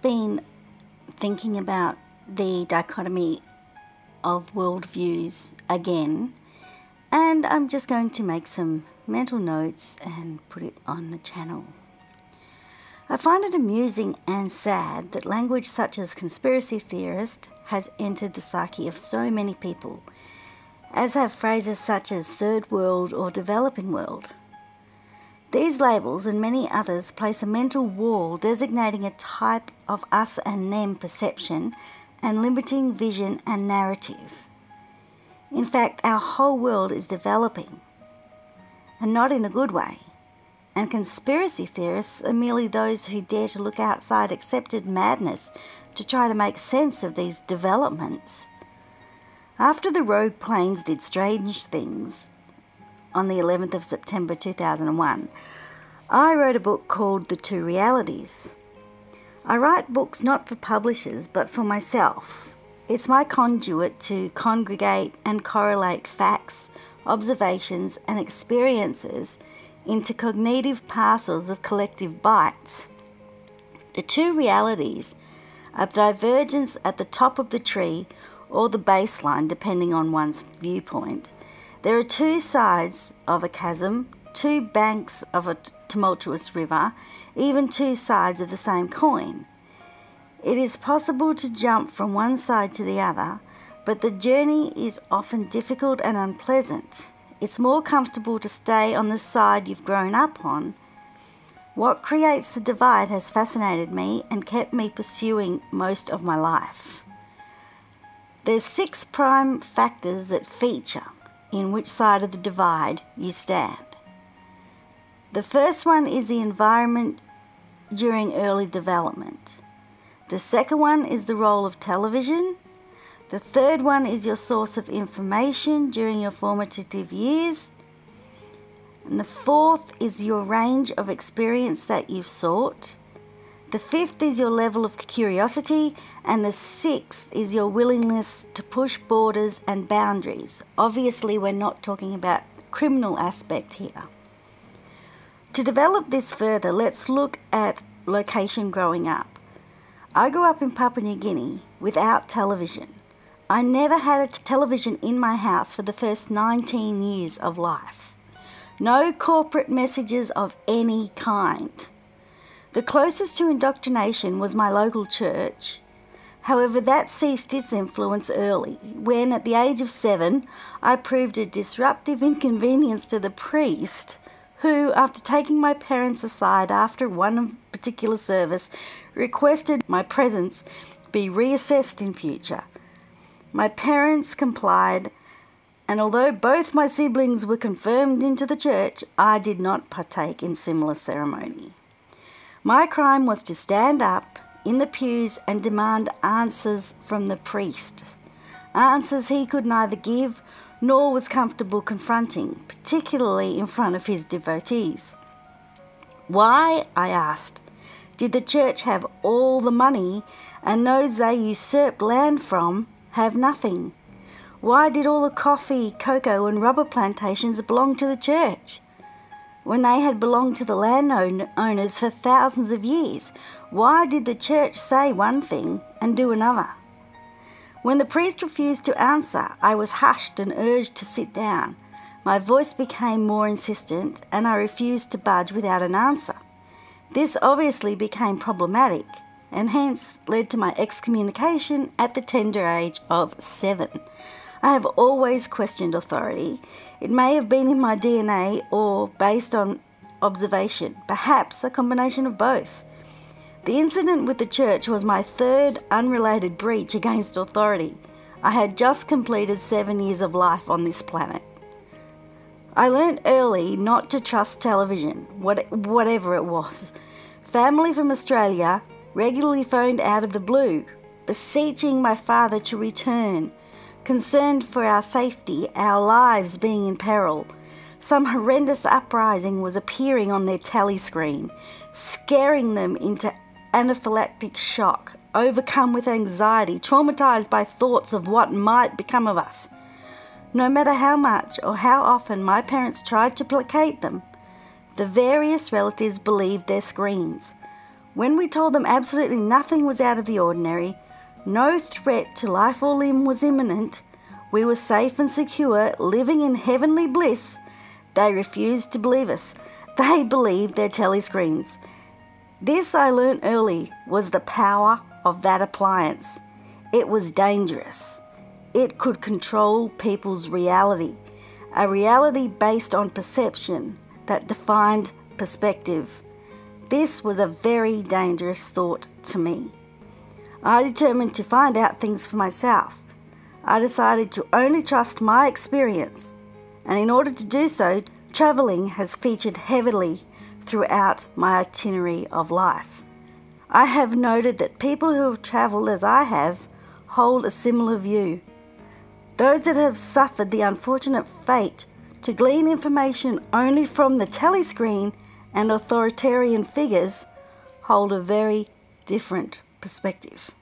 been thinking about the dichotomy of worldviews again, and I'm just going to make some mental notes and put it on the channel. I find it amusing and sad that language such as conspiracy theorist has entered the psyche of so many people, as have phrases such as third world or developing world. These labels and many others place a mental wall designating a type of us and them perception and limiting vision and narrative. In fact, our whole world is developing, and not in a good way. And conspiracy theorists are merely those who dare to look outside accepted madness to try to make sense of these developments. After the rogue planes did strange things on the 11th of September 2001, I wrote a book called The Two Realities. I write books not for publishers but for myself. It's my conduit to congregate and correlate facts, observations and experiences into cognitive parcels of collective bytes. The two realities are the divergence at the top of the tree or the baseline, depending on one's viewpoint. There are two sides of a chasm, two banks of a tumultuous river, even two sides of the same coin. It is possible to jump from one side to the other, but the journey is often difficult and unpleasant. It's more comfortable to stay on the side you've grown up on. What creates the divide has fascinated me and kept me pursuing most of my life. There's 6 prime factors that feature in which side of the divide you stand. The first one is the environment during early development. The second one is the role of television. The third one is your source of information during your formative years. And the fourth is your range of experience that you've sought. The fifth is your level of curiosity. And the sixth is your willingness to push borders and boundaries. Obviously, we're not talking about the criminal aspect here. To develop this further, let's look at location growing up. I grew up in Papua New Guinea without television. I never had a television in my house for the first 19 years of life. No corporate messages of any kind. The closest to indoctrination was my local church. However, that ceased its influence early, when at the age of 7, I proved a disruptive inconvenience to the priest, who, after taking my parents aside after one particular service, requested my presence be reassessed in future. My parents complied, and although both my siblings were confirmed into the church, I did not partake in similar ceremony. My crime was to stand up in the pews and demand answers from the priest. Answers he could neither give nor was comfortable confronting, particularly in front of his devotees. Why, I asked, did the church have all the money and those they usurped land from have nothing? Why did all the coffee, cocoa and rubber plantations belong to the church when they had belonged to the landowners for thousands of years? Why did the church say one thing and do another? When the priest refused to answer, I was hushed and urged to sit down. My voice became more insistent and I refused to budge without an answer. This obviously became problematic and hence led to my excommunication at the tender age of 7. I have always questioned authority. It may have been in my DNA or based on observation, perhaps a combination of both. The incident with the church was my third unrelated breach against authority. I had just completed 7 years of life on this planet. I learned early not to trust television, whatever it was. Family from Australia regularly phoned out of the blue, beseeching my father to return, concerned for our safety, our lives being in peril. Some horrendous uprising was appearing on their tally screen, scaring them into anaphylactic shock, overcome with anxiety, traumatized by thoughts of what might become of us. No matter how much or how often my parents tried to placate them, the various relatives believed their screams. When we told them absolutely nothing was out of the ordinary, no threat to life or limb was imminent, we were safe and secure, living in heavenly bliss, they refused to believe us. They believed their telescreens. This, I learnt early, was the power of that appliance. It was dangerous. It could control people's reality, a reality based on perception that defined perspective. This was a very dangerous thought to me. I determined to find out things for myself. I decided to only trust my experience, and in order to do so, travelling has featured heavily throughout my itinerary of life. I have noted that people who have travelled as I have hold a similar view. Those that have suffered the unfortunate fate to glean information only from the telescreen and authoritarian figures hold a very different perspective.